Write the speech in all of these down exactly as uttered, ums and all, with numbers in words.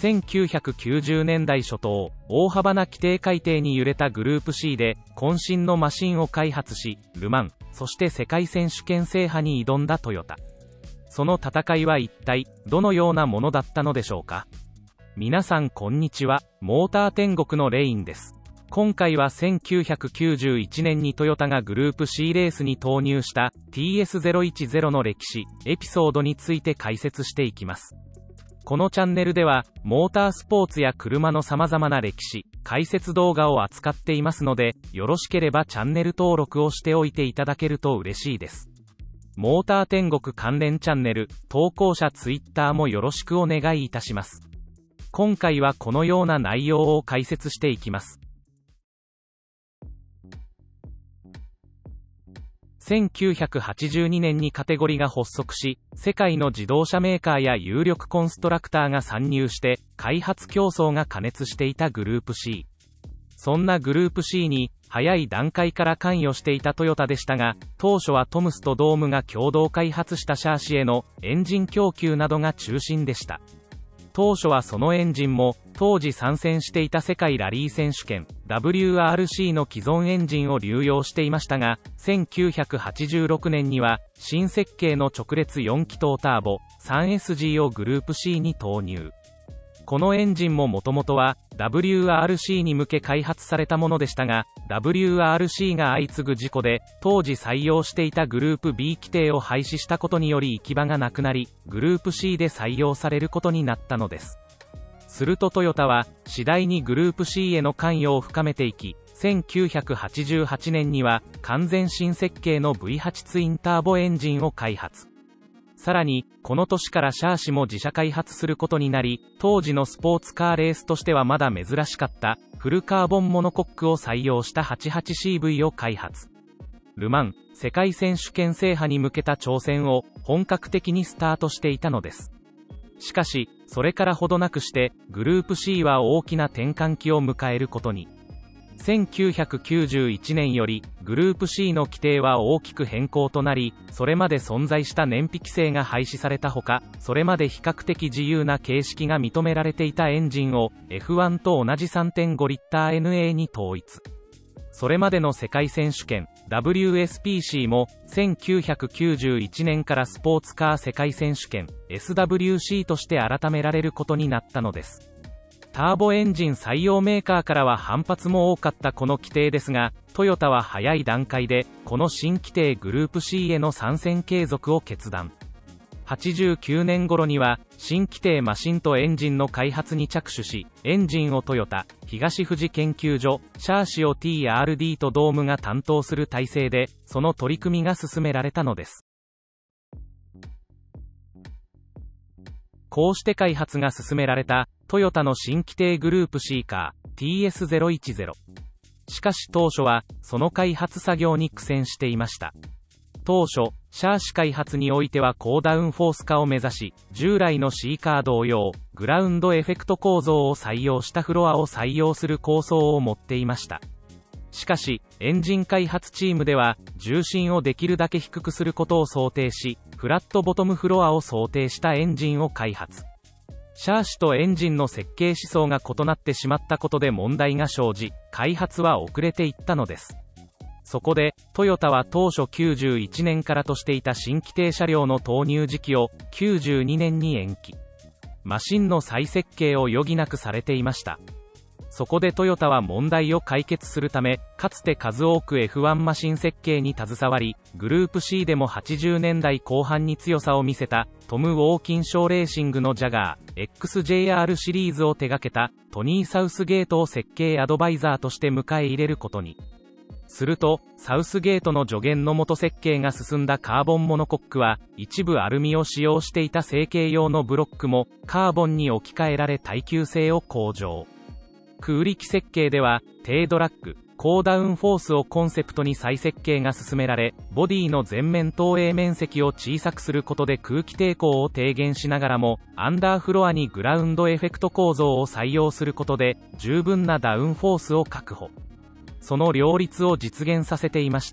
せんきゅうひゃくきゅうじゅうねんだい初頭、大幅な規定改定に揺れたグループ C で、渾身のマシンを開発し、ルマン、そして世界選手権制覇に挑んだトヨタ。その戦いは一体、どのようなものだったのでしょうか。皆さんこんにちは、モーター天国のレインです。今回はせんきゅうひゃくきゅうじゅういちねんにトヨタがグループ C レースに投入した ティーエスゼロいちゼロ の歴史、エピソードについて解説していきます。このチャンネルでは、モータースポーツや車の様々な歴史、解説動画を扱っていますので、よろしければチャンネル登録をしておいていただけると嬉しいです。モーター天国関連チャンネル、投稿者ツイッターもよろしくお願いいたします。今回はこのような内容を解説していきます。せんきゅうひゃくはちじゅうにねんにカテゴリが発足し、世界の自動車メーカーや有力コンストラクターが参入して、開発競争が過熱していたグループ C。そんなグループ C に、早い段階から関与していたトヨタでしたが、当初はトムスとドームが共同開発したシャーシへのエンジン供給などが中心でした。当初はそのエンジンも、当時参戦していた世界ラリー選手権 ダブリューアールシー の既存エンジンを流用していましたが、せんきゅうひゃくはちじゅうろくねんには新設計の直列よん気筒ターボ スリーエスジー をグループ C に投入。このエンジンももともとは ダブリューアールシー に向け開発されたものでしたが、 ダブリューアールシー が相次ぐ事故で当時採用していたグループ B 規定を廃止したことにより行き場がなくなり、グループ C で採用されることになったのです。するとトヨタは次第にグループ C への関与を深めていき、せんきゅうひゃくはちじゅうはちねんには完全新設計の ブイエイト ツインターボエンジンを開発。さらに、この年からシャーシも自社開発することになり、当時のスポーツカーレースとしてはまだ珍しかったフルカーボンモノコックを採用した はちじゅうはちシーブイ を開発。ルマン、世界選手権制覇に向けた挑戦を本格的にスタートしていたのです。しかし、それからほどなくして、グループ C は大きな転換期を迎えることに。せんきゅうひゃくきゅうじゅういちねんより、グループ C の規定は大きく変更となり、それまで存在した燃費規制が廃止されたほか、それまで比較的自由な形式が認められていたエンジンを、エフワン と同じ さんてんごリッターエヌエー に統一。それまでの世界選手権 ダブリューエスピーシー もせんきゅうひゃくきゅうじゅういちねんからスポーツカー世界選手権 エスダブリューシー として改められることになったのです。ターボエンジン採用メーカーからは反発も多かったこの規定ですが、トヨタは早い段階でこの新規定グループ C への参戦継続を決断。はちじゅうきゅうねん頃には新規定マシンとエンジンの開発に着手し、エンジンをトヨタ、東富士研究所、シャーシを ティーアールディー とドームが担当する体制で、その取り組みが進められたのです。こうして開発が進められたトヨタの新規定グループ C カー ティーエスゼロいちゼロ。しかし当初はその開発作業に苦戦していました。当初、シャーシ開発においては高ダウンフォース化を目指し、従来の C カー同様、グラウンドエフェクト構造を採用したフロアを採用する構想を持っていました。しかし、エンジン開発チームでは、重心をできるだけ低くすることを想定し、フラットボトムフロアを想定したエンジンを開発。シャーシとエンジンの設計思想が異なってしまったことで問題が生じ、開発は遅れていったのです。そこで、トヨタは当初きゅうじゅういちねんからとしていた新規定車両の投入時期をきゅうじゅうにねんに延期。マシンの再設計を余儀なくされていました。そこでトヨタは問題を解決するため、かつて数多く エフワン マシン設計に携わり、グループ C でもはちじゅうねんだいこう半に強さを見せた、トム・ウォーキンショーレーシングのジャガー、エックスジェイアール シリーズを手掛けた、トニー・サウスゲートを設計アドバイザーとして迎え入れることに。すると、サウスゲートの助言の元設計が進んだカーボンモノコックは、一部アルミを使用していた成形用のブロックも、カーボンに置き換えられ耐久性を向上。空力設計では、低ドラッグ、高ダウンフォースをコンセプトに再設計が進められ、ボディの全面投影面積を小さくすることで空気抵抗を低減しながらも、アンダーフロアにグラウンドエフェクト構造を採用することで、十分なダウンフォースを確保。その両立を実現させていました。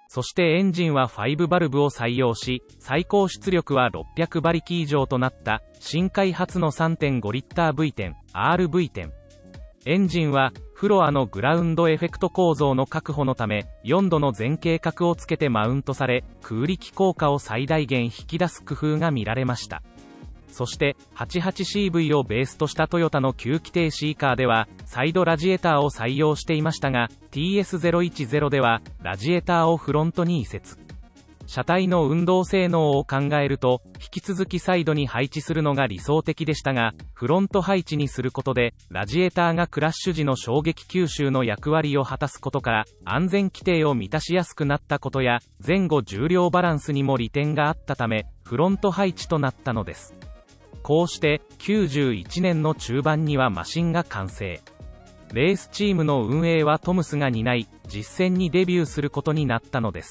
そしてエンジンはごバルブを採用し、最高出力はろっぴゃくばりき以上となった新開発の さんてんごリッター ブイテン、アールブイテン。エンジンはフロアのグラウンドエフェクト構造の確保のためよんどの前傾角をつけてマウントされ、空力効果を最大限引き出す工夫が見られました。そして はちじゅうはちシーブイ をベースとしたトヨタのきゅう規定 C カーではサイドラジエーターを採用していましたが、 ティーエスゼロいちゼロ ではラジエーターをフロントに移設。車体の運動性能を考えると引き続きサイドに配置するのが理想的でしたが、フロント配置にすることでラジエーターがクラッシュ時の衝撃吸収の役割を果たすことから安全規定を満たしやすくなったことや、前後重量バランスにも利点があったためフロント配置となったのです。こうしてきゅうじゅういちねんの中盤にはマシンが完成。レースチームの運営はトムスが担い、実戦にデビューすることになったのです。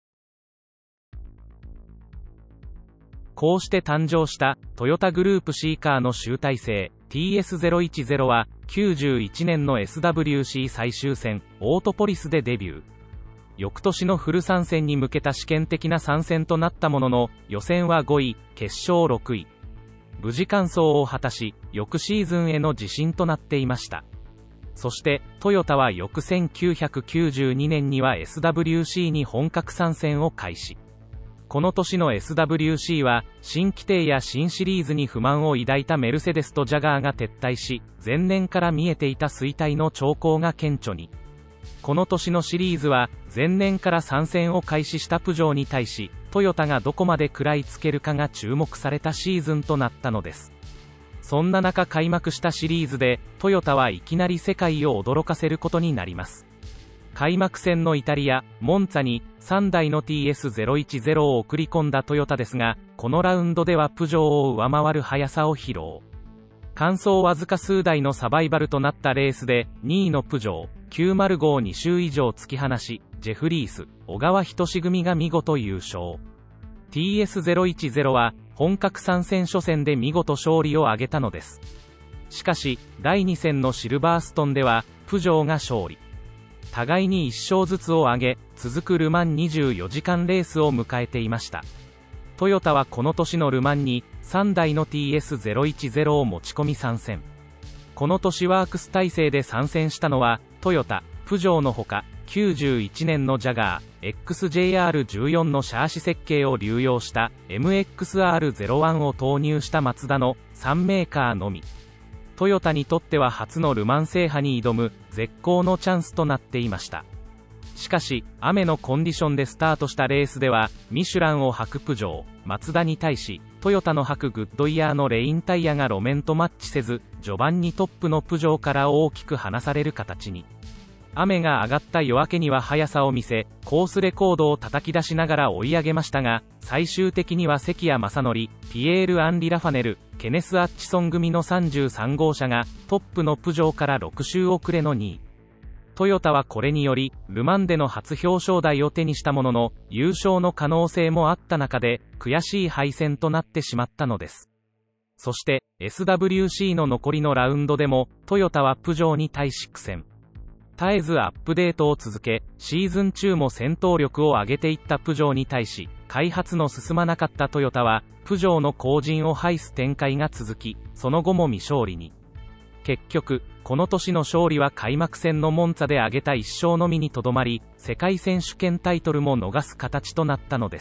こうして誕生したトヨタグループ C カーの集大成 ティーエスゼロいちゼロ はきゅうじゅういちねんの エスダブリューシー 最終戦オートポリスでデビュー。翌年のフル参戦に向けた試験的な参戦となったものの、予選はごい、決勝ろくい。無事完走を果たし、翌シーズンへの自信となっていました。そしてトヨタは翌せんきゅうひゃくきゅうじゅうにねんには エスダブリューシー に本格参戦を開始。この年の エスダブリューシー は新規定や新シリーズに不満を抱いたメルセデスとジャガーが撤退し、前年から見えていた衰退の兆候が顕著に。この年のシリーズは前年から参戦を開始したプジョーに対し、トヨタがどこまで食らいつけるかが注目されたシーズンとなったのです。そんな中開幕したシリーズでトヨタはいきなり世界を驚かせることになります。開幕戦のイタリア、モンツァにさんだいの ティーエスゼロいちゼロ を送り込んだトヨタですが、このラウンドではプジョーを上回る速さを披露。完走わずか数台のサバイバルとなったレースでにいのプジョー、きゅうじゅうごをに周以上突き放し、ジェフリース、小川仁組が見事優勝。ティーエスゼロいちゼロ は本格参戦初戦で見事勝利を挙げたのです。しかしだいに戦のシルバーストンではプジョーが勝利。互いにいっ勝ずつを挙げ、続くルマンにじゅうよじかんレースを迎えていました。トヨタはこの年のルマンにさんだいの ティーエスゼロいちゼロ を持ち込み参戦。この年ワークス体制で参戦したのはトヨタ、プジョーのほか、きゅうじゅういちねんのジャガー、エックスジェイアールじゅうよん のシャーシ設計を流用した エムエックスアールゼロワン を投入したマツダのさんメーカーのみ。トヨタにとっては初のルマン制覇に挑む絶好のチャンスとなっていました。しかし雨のコンディションでスタートしたレースではミシュランを履くプジョー、マツダに対しトヨタの履くグッドイヤーのレインタイヤが路面とマッチせず、序盤にトップのプジョーから大きく離される形に。雨が上がった夜明けには速さを見せ、コースレコードを叩き出しながら追い上げましたが、最終的には関谷正則、ピエール・アンリ・ラファネル、ケネス・アッチソン組のさんじゅうさん号車がトップのプジョーからろく周遅れのにい。トヨタはこれによりルマンでの初表彰台を手にしたものの、優勝の可能性もあった中で悔しい敗戦となってしまったのです。そして エスダブリューシー の残りのラウンドでもトヨタはプジョーに対し苦戦。絶えずアップデートを続け、シーズン中も戦闘力を上げていったプジョーに対し、開発の進まなかったトヨタはプジョーの後塵を拝す展開が続き、その後も未勝利に。結局この年の勝利は開幕戦のモンツァで挙げたいっ勝のみにとどまり、世界選手権タイトルも逃す形となったのです。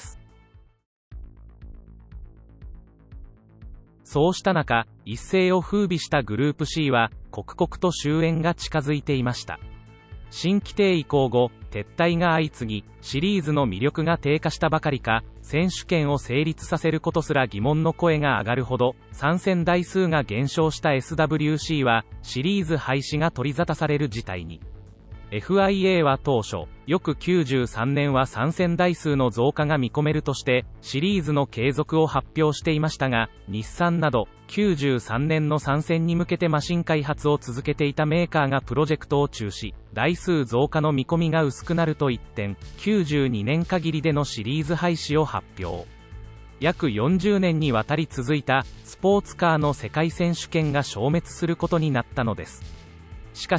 そうした中、一世を風靡したグループ C は刻々と終焉が近づいていました。新規定移行後、撤退が相次ぎ、シリーズの魅力が低下したばかりか、選手権を成立させることすら疑問の声が上がるほど、参戦台数が減少した エスダブリューシー は、シリーズ廃止が取り沙汰される事態に。エフアイエー は当初、翌きゅうじゅうさんねんは参戦台数の増加が見込めるとして、シリーズの継続を発表していましたが、日産など、きゅうじゅうさんねんの参戦に向けてマシン開発を続けていたメーカーがプロジェクトを中止、台数増加の見込みが薄くなると一転、きゅうじゅうにねん限りでのシリーズ廃止を発表。約よんじゅうねんにわたり続いたスポーツカーの世界選手権が消滅することになったのです。しかし、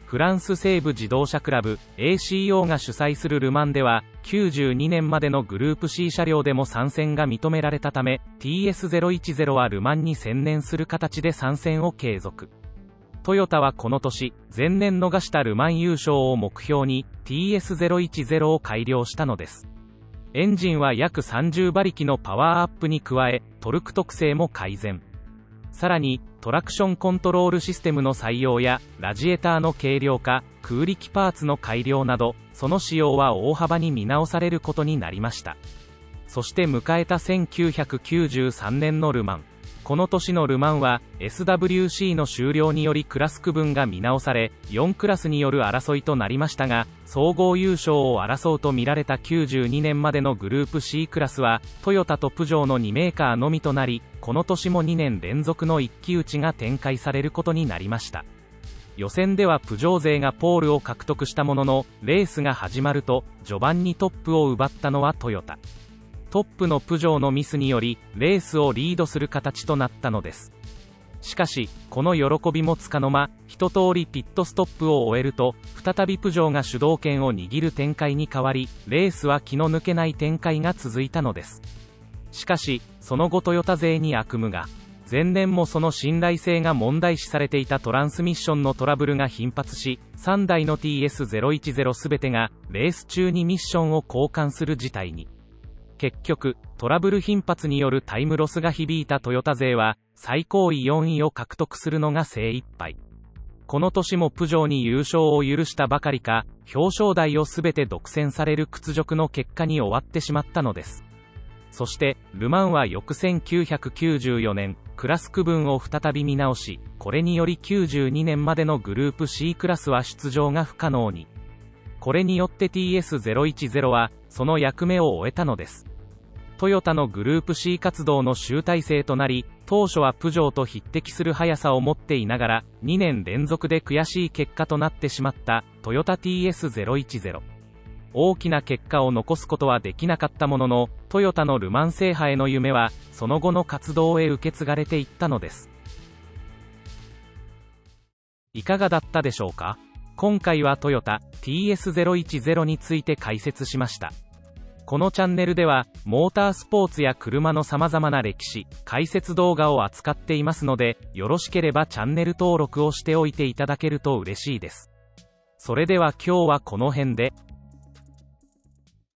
フランス西部自動車クラブ エーシーオー が主催するルマンでは、きゅうじゅうにねんまでのグループ C 車両でも参戦が認められたため、ティーエスゼロイチゼロ はルマンに専念する形で参戦を継続。トヨタはこの年、前年逃したルマン優勝を目標に ティーエスゼロイチゼロ を改良したのです。エンジンは約さんじゅうばりきのパワーアップに加え、トルク特性も改善。さらに、トラクションコントロールシステムの採用や、ラジエーターの軽量化、空力パーツの改良など、その仕様は大幅に見直されることになりました。そして迎えたせんきゅうひゃくきゅうじゅうさんねんのルマン。この年のルマンは エスダブリューシー の終了によりクラス区分が見直され、よんクラスによる争いとなりましたが、総合優勝を争うと見られたきゅうじゅうにねんまでのグループ C クラスは、トヨタとプジョーのにメーカーのみとなり、この年もにねん連続の一騎打ちが展開されることになりました。予選ではプジョー勢がポールを獲得したものの、レースが始まると、序盤にトップを奪ったのはトヨタ。トップのプジョーのミスにより、レースをリードする形となったのです。しかし、この喜びもつかの間、一通りピットストップを終えると、再びプジョーが主導権を握る展開に変わり、レースは気の抜けない展開が続いたのです。しかし、その後トヨタ勢に悪夢が。前年もその信頼性が問題視されていたトランスミッションのトラブルが頻発し、さんだいの ティーエスゼロイチゼロ すべてが、レース中にミッションを交換する事態に。結局、トラブル頻発によるタイムロスが響いたトヨタ勢は、最高位よんいを獲得するのが精一杯。この年もプジョーに優勝を許したばかりか、表彰台をすべて独占される屈辱の結果に終わってしまったのです。そして、ルマンは翌せんきゅうひゃくきゅうじゅうよねん、クラス区分を再び見直し、これによりきゅうじゅうにねんまでのグループ C クラスは出場が不可能に。これによって ティーエスゼロイチゼロ は、その役目を終えたのです。トヨタのグループ C 活動の集大成となり、当初はプジョーと匹敵する速さを持っていながら、にねん連続で悔しい結果となってしまったトヨタ ティーエスゼロイチゼロ。大きな結果を残すことはできなかったものの、トヨタのルマン制覇への夢は、その後の活動へ受け継がれていったのです。いかがだったでしょうか？今回はトヨタ ティーエスゼロイチゼロ について解説しました。このチャンネルでは、モータースポーツや車の様々な歴史、解説動画を扱っていますので、よろしければチャンネル登録をしておいていただけると嬉しいです。それでは今日はこの辺で。